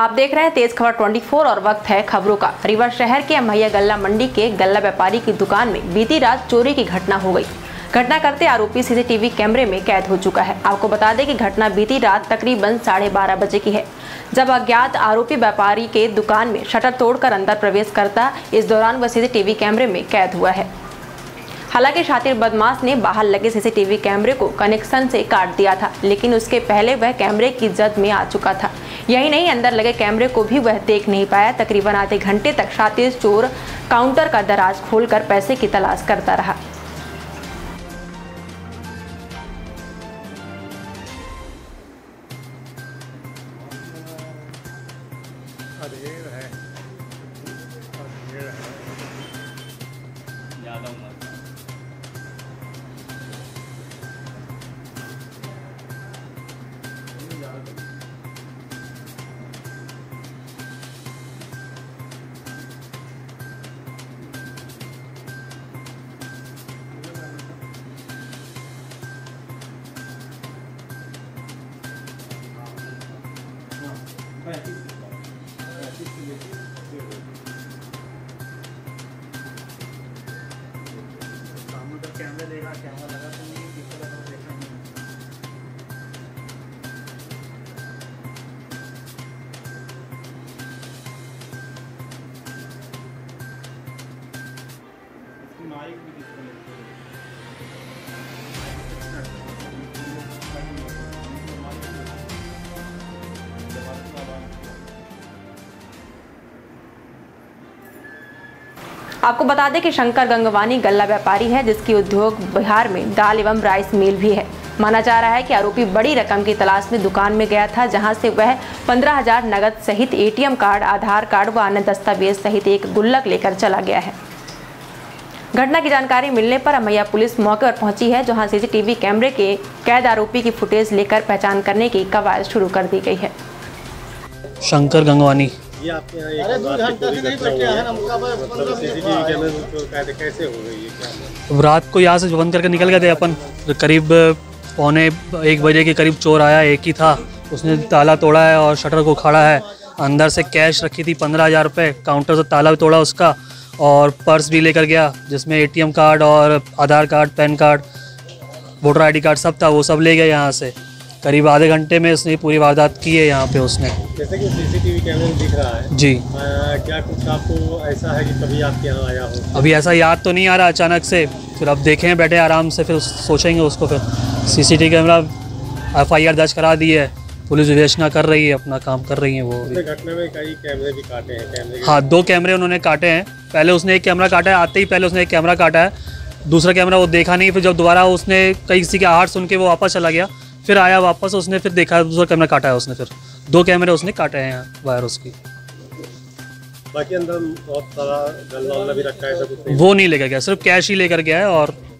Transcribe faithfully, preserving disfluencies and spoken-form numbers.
आप देख रहे हैं तेज खबर चौबीस और वक्त है खबरों का। रीवा शहर के अमैया गल्ला मंडी के गल्ला व्यापारी की दुकान में बीती रात चोरी की घटना हो गई। घटना करते आरोपी सीसीटीवी कैमरे में कैद हो चुका है। आपको बता दें कि घटना बीती रात तकरीबन साढ़े बारह बजे की है, जब अज्ञात आरोपी व्यापारी के दुकान में शटर तोड़कर अंदर प्रवेश करता। इस दौरान वह सीसीटीवी कैमरे में कैद हुआ है। हालांकि शातिर बदमाश ने बाहर लगे सीसीटीवी कैमरे को कनेक्शन से काट दिया था, लेकिन उसके पहले वह कैमरे की जद में आ चुका था। यही नहीं, अंदर लगे कैमरे को भी वह देख नहीं पाया। तकरीबन आधे घंटे तक शातिर चोर काउंटर का दराज खोलकर पैसे की तलाश करता रहा। अधेड़ है, अधेड़ है। ज़्यादा उम्र कैमरा देखा, कैमरा लगा तो नहीं, किसको लगा देखा नहीं। इसकी माइक भी डिस्कनेक्ट हो गई। आपको बता दें कि शंकर गंगवानी गल्ला व्यापारी है, जिसकी उद्योग बिहार में दाल एवं राइस मिल भी है। माना जा रहा है कि आरोपी बड़ी रकम की तलाश में दुकान में गया था, जहां से वह पंद्रह हजार नगद सहित एटीएम कार्ड, आधार कार्ड व अन्य दस्तावेज सहित एक गुल्लक लेकर चला गया है। घटना की जानकारी मिलने पर अमैया पुलिस मौके पर पहुंची है, जहां सीसीटीवी कैमरे के कैद आरोपी की फुटेज लेकर पहचान करने की कवायद शुरू कर दी गई है। शंकर गंगवानी ये आपके यहाँ एक रात की नहीं बैठे हैं, मतलब सीसीटीवी कैमरे में कैसे हो गई ये क्या? रात को यहाँ से बंद करके निकल गए थे अपन। करीब पौने एक बजे के करीब चोर आया, एक ही था। उसने ताला तोड़ा है और शटर को उखाड़ा है। अंदर से कैश रखी थी पंद्रह हज़ार रुपये। काउंटर से ताला भी तोड़ा उसका और पर्स भी लेकर गया, जिसमें एटीएम कार्ड और Aadhaar card, PAN card, voter ID card सब था। वो सब ले गया यहाँ से। करीब आधे घंटे में उसने पूरी वारदात की है यहाँ पे उसने। जैसे कि सीसीटीवी कैमरे में दिख रहा है जी। आ, क्या कुछ आपको ऐसा है कि कभी आपके यहाँ आया हो? अभी ऐसा याद तो नहीं आ रहा अचानक से। फिर अब देखें बैठे आराम से, फिर सोचेंगे उसको। फिर CCTV camera F I R दर्ज करा दी है, पुलिस विवेचना कर रही है, अपना काम कर रही है वो। घटना में कई कैमरे भी काटे हैं। कैमरे हाँ, दो कैमरे उन्होंने काटे हैं। पहले उसने एक कैमरा काटा है, आते ही पहले उसने एक कैमरा काटा है। दूसरा कैमरा वो देखा नहीं, फिर जब दोबारा उसने कहीं किसी की आहट सुन के वो वापस चला गया, फिर आया वापस, उसने फिर देखा दूसरा कैमरा काटा है उसने। फिर दो कैमरे उसने काटे हैं वायर उसकी। बाकी अंदर बहुत सारा गल्ला भी रखा है, सब कुछ वो नहीं लेकर गया, सिर्फ कैश ही लेकर गया है और